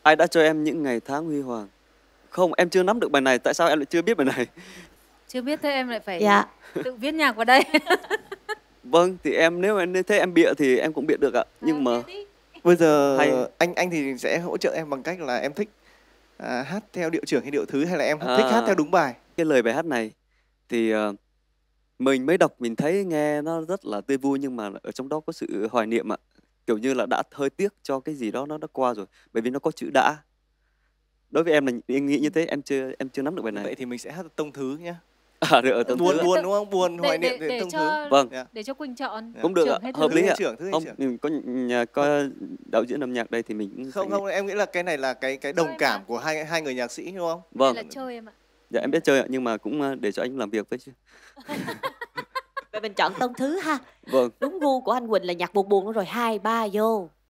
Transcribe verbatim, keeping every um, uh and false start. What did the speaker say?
Ai đã cho em những ngày tháng huy hoàng. Không, em chưa nắm được bài này, tại sao em lại chưa biết bài này? Chưa biết thế em lại phải Dạ. tự viết nhạc vào đây. Vâng, thì em nếu em thế em bịa thì em cũng bịa được ạ. Nhưng mà Bây giờ hay anh anh thì sẽ hỗ trợ em bằng cách là em thích à, hát theo điệu trưởng hay điệu thứ, hay là em À. thích hát theo đúng bài? cái lời bài hát này thì ờ, mình mới đọc mình thấy nghe nó rất là tươi vui, nhưng mà ở trong đó có sự hoài niệm ạ. Kiểu như là đã hơi tiếc cho cái gì đó nó đã qua rồi, bởi vì nó có chữ đã. Đối với em là em nghĩ như thế, em chưa em chưa nắm được bài này. Vậy thì mình sẽ hát tông thứ nhé. À, được, tông Buồn thứ. buồn đúng không? Buồn Để, hoài để, niệm để, thì tông cho thứ. Vâng. Dạ. để cho Quỳnh chọn. Cũng được ạ, Trưởng hay hợp thứ? lý Thứ ạ. hay trưởng, thứ hay Không, trưởng? ừ, có nhà có đạo diễn âm nhạc đây thì mình cũng Không phải- không, em nghĩ là cái này là cái cái đồng cảm của hai hai người nhạc sĩ đúng không? Vâng. Hay là chơi em ạ? Dạ em biết chơi ạ, nhưng mà cũng ờ, để cho anh làm việc với chứ. Vậy mình chọn tông thứ ha. Vâng. Đúng gu của anh Quỳnh là nhạc buồn buồn rồi, hai ba vô.